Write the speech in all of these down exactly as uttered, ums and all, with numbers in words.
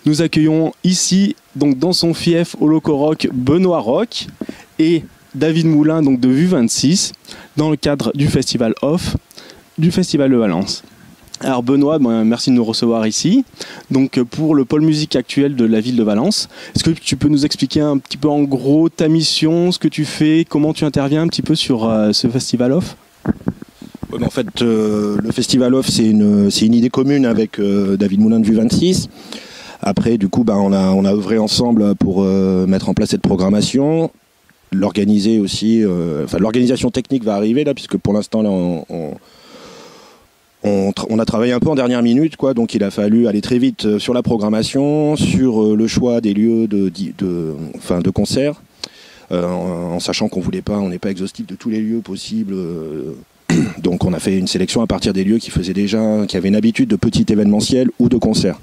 Nous accueillons ici, donc dans son fief au Loco Rock, Benoît Rock et David Moulin, donc de Vue vingt-six, dans le cadre du Festival Off, du Festival de Valence. Alors Benoît, ben, merci de nous recevoir ici. Donc pour le pôle musique actuel de la ville de Valence, est-ce que tu peux nous expliquer un petit peu en gros ta mission, ce que tu fais, comment tu interviens un petit peu sur euh, ce Festival Off? Ouais, en fait, euh, le Festival Off, c'est une, c'est une idée commune avec euh, David Moulin de Vue vingt-six. Après, du coup, bah, on, a, on a œuvré ensemble pour euh, mettre en place cette programmation, l'organiser aussi. Euh, enfin, l'organisation technique va arriver là, puisque pour l'instant, là, on, on On, on a travaillé un peu en dernière minute, quoi, donc il a fallu aller très vite sur la programmation, sur le choix des lieux de, de, de, enfin, de concert, euh, en, en sachant qu'on voulait pas, on n'est pas exhaustif de tous les lieux possibles. Euh, donc on a fait une sélection à partir des lieux qui faisaient déjà, qui avaient une habitude de petit événementiel ou de concert.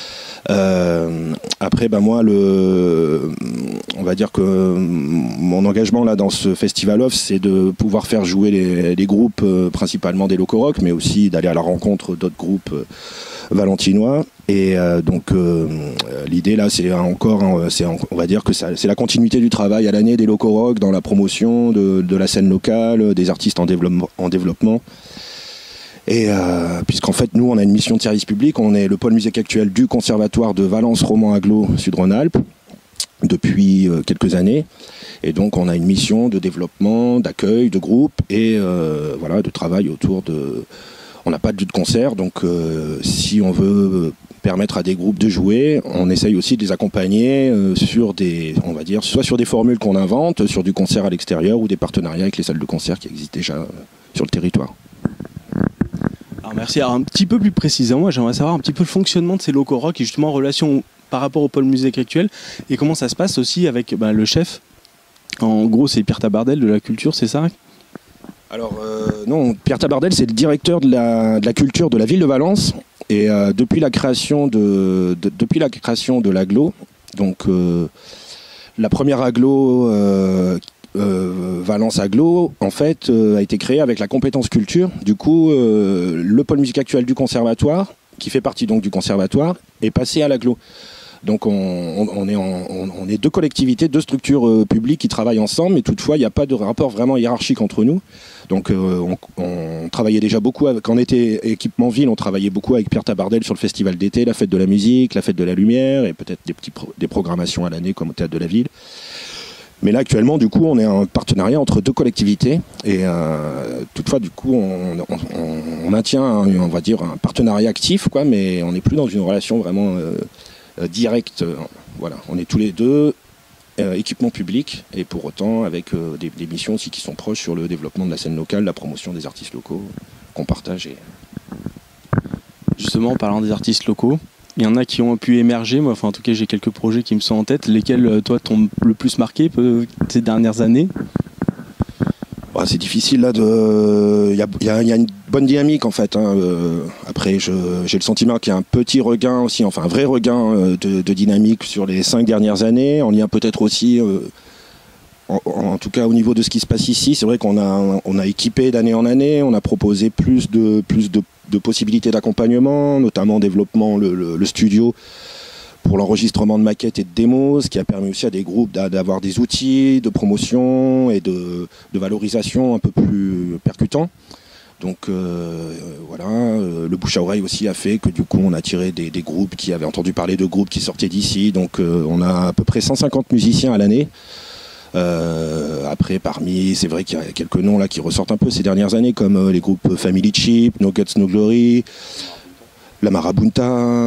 Euh, après, bah moi, le, on va dire que mon engagement là dans ce festival off, c'est de pouvoir faire jouer les, les groupes, euh, principalement des Loco Rock, mais aussi d'aller à la rencontre d'autres groupes euh, valentinois. Et euh, donc, euh, l'idée là, c'est encore, c'est, on va dire que ça, c'est la continuité du travail à l'année des Loco Rock dans la promotion de, de la scène locale, des artistes en développement. En développement. Et euh, puisqu'en fait, nous, on a une mission de service public, on est le pôle musique actuel du Conservatoire de Valence Roman Aglo Sud-Rhône-Alpes depuis euh, quelques années. Et donc, on a une mission de développement, d'accueil de groupes et euh, voilà, de travail autour de... On n'a pas de lieu de concert, donc euh, si on veut permettre à des groupes de jouer, on essaye aussi de les accompagner euh, sur des, on va dire, soit sur des formules qu'on invente, sur du concert à l'extérieur ou des partenariats avec les salles de concert qui existent déjà euh, sur le territoire. Alors merci. Alors un petit peu plus précisément, moi j'aimerais savoir un petit peu le fonctionnement de ces Loco Rock et justement en relation par rapport au pôle musique actuel et comment ça se passe aussi avec ben, le chef. En gros, c'est Pierre Tabardel de la culture, c'est ça? Alors euh, non, Pierre Tabardel, c'est le directeur de la, de la culture de la ville de Valence et euh, depuis la création de, de depuis la création de l'aglo, donc euh, la première aglo euh, Euh, Valence Aglo, en fait, euh, a été créé avec la compétence culture. Du coup, euh, le pôle musique actuel du conservatoire, qui fait partie donc du conservatoire, est passé à l'aglo. Donc, on, on, on, est en, on, on est deux collectivités, deux structures euh, publiques qui travaillent ensemble, mais toutefois, il n'y a pas de rapport vraiment hiérarchique entre nous. Donc, euh, on, on travaillait déjà beaucoup avec, quand on était équipement ville, on travaillait beaucoup avec Pierre Tabardel sur le festival d'été, la fête de la musique, la fête de la lumière, et peut-être des petits pro, des programmations à l'année comme au théâtre de la ville. Mais là, actuellement, du coup, on est en partenariat entre deux collectivités. Et euh, toutefois, du coup, on, on, on maintient, un, on va dire, un partenariat actif, quoi, mais on n'est plus dans une relation vraiment euh, euh, directe. Voilà, on est tous les deux euh, équipements publics, et pour autant, avec euh, des, des missions aussi qui sont proches sur le développement de la scène locale, la promotion des artistes locaux qu'on partage. Et... Justement, en parlant des artistes locaux, il y en a qui ont pu émerger, moi, enfin, en tout cas j'ai quelques projets qui me sont en tête, lesquels toi t'ont le plus marqué peu, ces dernières années? Bah, c'est difficile là de. Il y a, y a, y a une bonne dynamique en fait. Hein. Euh, après, je, j'ai le sentiment qu'il y a un petit regain aussi, enfin un vrai regain euh, de, de dynamique sur les cinq dernières années, en lien peut-être aussi. Euh, En, en tout cas au niveau de ce qui se passe ici, c'est vrai qu'on a, on a équipé d'année en année, on a proposé plus de, plus de, de possibilités d'accompagnement, notamment en développant le, le, le studio pour l'enregistrement de maquettes et de démos, ce qui a permis aussi à des groupes d'avoir des outils de promotion et de, de valorisation un peu plus percutants. Donc euh, voilà, euh, le bouche à oreille aussi a fait que du coup on a tiré des, des groupes qui avaient entendu parler de groupes qui sortaient d'ici. Donc euh, on a à peu près cent cinquante musiciens à l'année. Euh, après, parmi, c'est vrai qu'il y a quelques noms là qui ressortent un peu ces dernières années, comme euh, les groupes Family Chip, No Guts No Glory, La Marabunta.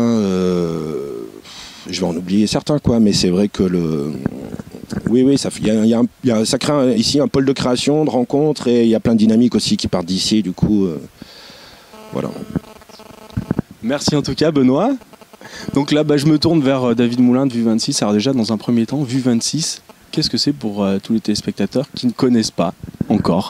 Euh, je vais en oublier certains, quoi, mais c'est vrai que le, oui, oui, ça, y a, y a un, y a, ça crée un, ici un pôle de création, de rencontres, et il y a plein de dynamiques aussi qui partent d'ici. Du coup, euh, voilà. Merci en tout cas, Benoît. Donc là, bah, je me tourne vers David Moulin de Vue vingt-six. Alors déjà, dans un premier temps, Vue vingt-six. Qu'est-ce que c'est pour euh, tous les téléspectateurs qui ne connaissent pas encore?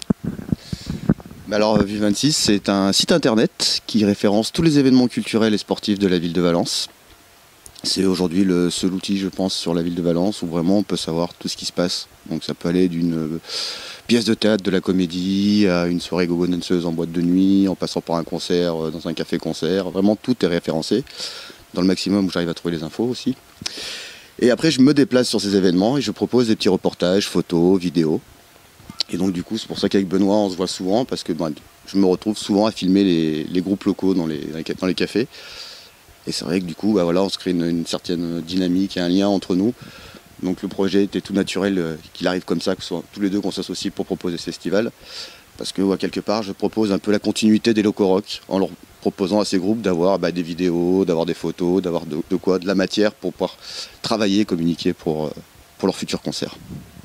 Alors, Vue vingt-six, c'est un site internet qui référence tous les événements culturels et sportifs de la ville de Valence. C'est aujourd'hui le seul outil, je pense, sur la ville de Valence où vraiment on peut savoir tout ce qui se passe. Donc ça peut aller d'une pièce de théâtre, de la comédie, à une soirée gogo danseuse en boîte de nuit, en passant par un concert dans un café-concert. Vraiment tout est référencé. dans le maximum où j'arrive à trouver les infos aussi. Et après, je me déplace sur ces événements et je propose des petits reportages, photos, vidéos. Et donc, du coup, c'est pour ça qu'avec Benoît, on se voit souvent, parce que ben, je me retrouve souvent à filmer les, les groupes locaux dans les, dans les cafés. Et c'est vrai que du coup, bah, voilà, on se crée une, une certaine dynamique et un lien entre nous. Donc le projet était tout naturel euh, qu'il arrive comme ça, que ce soit tous les deux qu'on s'associe pour proposer ce festival. Parce que ouais, quelque part, je propose un peu la continuité des locaux rock en leur proposant à ces groupes d'avoir bah, des vidéos, d'avoir des photos, d'avoir de, de quoi, de la matière pour pouvoir travailler, communiquer pour, euh, pour leurs futurs concerts.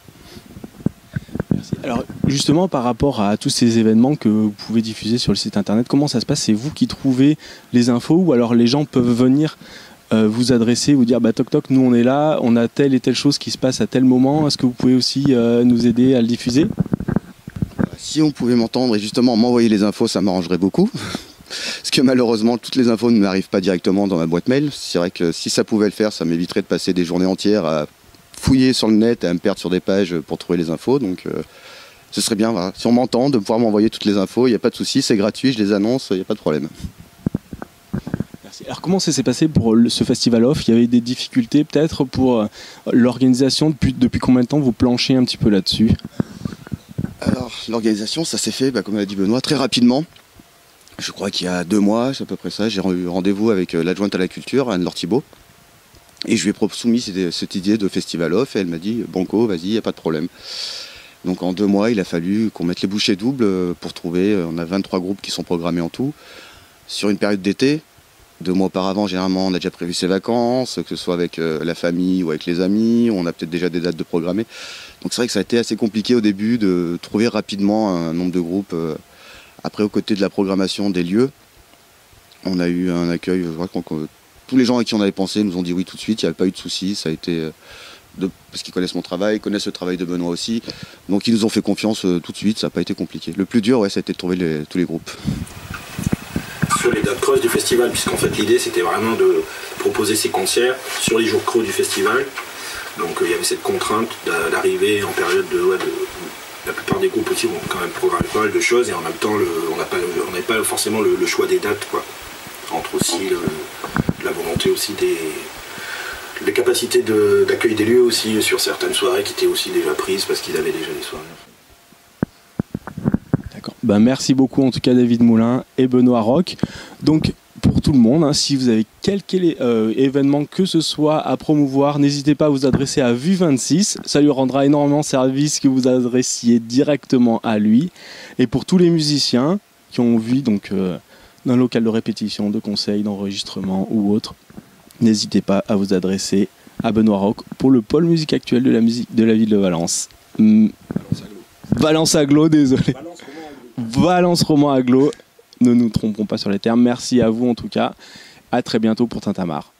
Merci. Alors justement, par rapport à tous ces événements que vous pouvez diffuser sur le site internet, comment ça se passe? C'est vous qui trouvez les infos ou alors les gens peuvent venir euh, vous adresser, vous dire bah, toc toc, nous on est là, on a telle et telle chose qui se passe à tel moment, est-ce que vous pouvez aussi euh, nous aider à le diffuser? Si on pouvait m'entendre et justement m'envoyer les infos, ça m'arrangerait beaucoup. Parce que malheureusement, toutes les infos ne m'arrivent pas directement dans ma boîte mail. C'est vrai que si ça pouvait le faire, ça m'éviterait de passer des journées entières à fouiller sur le net et à me perdre sur des pages pour trouver les infos. Donc euh, ce serait bien, voilà. Si on m'entend, de pouvoir m'envoyer toutes les infos, il n'y a pas de souci, c'est gratuit, je les annonce, il n'y a pas de problème. Merci. Alors comment ça s'est passé pour le, ce Festival Off? Il y avait des difficultés peut-être pour euh, l'organisation? Depuis, depuis combien de temps vous planchez un petit peu là-dessus? Alors, l'organisation, ça s'est fait, bah, comme l'a dit Benoît, très rapidement. Je crois qu'il y a deux mois, c'est à peu près ça, j'ai eu rendez-vous avec euh, l'adjointe à la culture, Anne-Laure Thibault. Et je lui ai soumis cette, cette idée de Festival Off, et elle m'a dit, banco, vas-y, il n'y a pas de problème. Donc en deux mois, il a fallu qu'on mette les bouchées doubles pour trouver, on a vingt-trois groupes qui sont programmés en tout, sur une période d'été. Deux mois auparavant, généralement, on a déjà prévu ses vacances, que ce soit avec euh, la famille ou avec les amis, on a peut-être déjà des dates de programmer. Donc c'est vrai que ça a été assez compliqué au début de trouver rapidement un nombre de groupes. Euh, après, aux côtés de la programmation des lieux, on a eu un accueil, je crois que tous les gens à qui on avait pensé nous ont dit oui tout de suite, il n'y avait pas eu de soucis, ça a été... Euh, de, parce qu'ils connaissent mon travail, ils connaissent le travail de Benoît aussi. Donc ils nous ont fait confiance euh, tout de suite, ça n'a pas été compliqué. Le plus dur, ouais, ça a été de trouver les, tous les groupes. Sur les dates creuses du festival, puisqu'en fait l'idée c'était vraiment de proposer ces concerts sur les jours creux du festival. Donc euh, il y avait cette contrainte d'arriver en période de, ouais, de... La plupart des groupes aussi vont quand même programmer pas mal de choses et en même temps le, on n'a pas, on n'a pas forcément le, le choix des dates, quoi. Entre aussi le, la volonté aussi des, les capacités d'accueil de, des lieux aussi sur certaines soirées qui étaient aussi déjà prises parce qu'ils avaient déjà des soirées. D'accord. Ben, merci beaucoup en tout cas David Moulin et Benoît Roch. Donc pour tout le monde, hein, si vous avez quelque euh, événement que ce soit à promouvoir, n'hésitez pas à vous adresser à Vue vingt-six. Ça lui rendra énormément service que vous adressiez directement à lui. Et pour tous les musiciens qui ont envie donc euh, d'un local de répétition, de conseil, d'enregistrement ou autre, n'hésitez pas à vous adresser à Benoît Roch pour le pôle musique actuelle de la musique de la ville de Valence. Hum, Valence Aglo, désolé. Valence Roman Aglo. Ne nous trompons pas sur les termes. Merci à vous en tout cas. À très bientôt pour Tintamarre.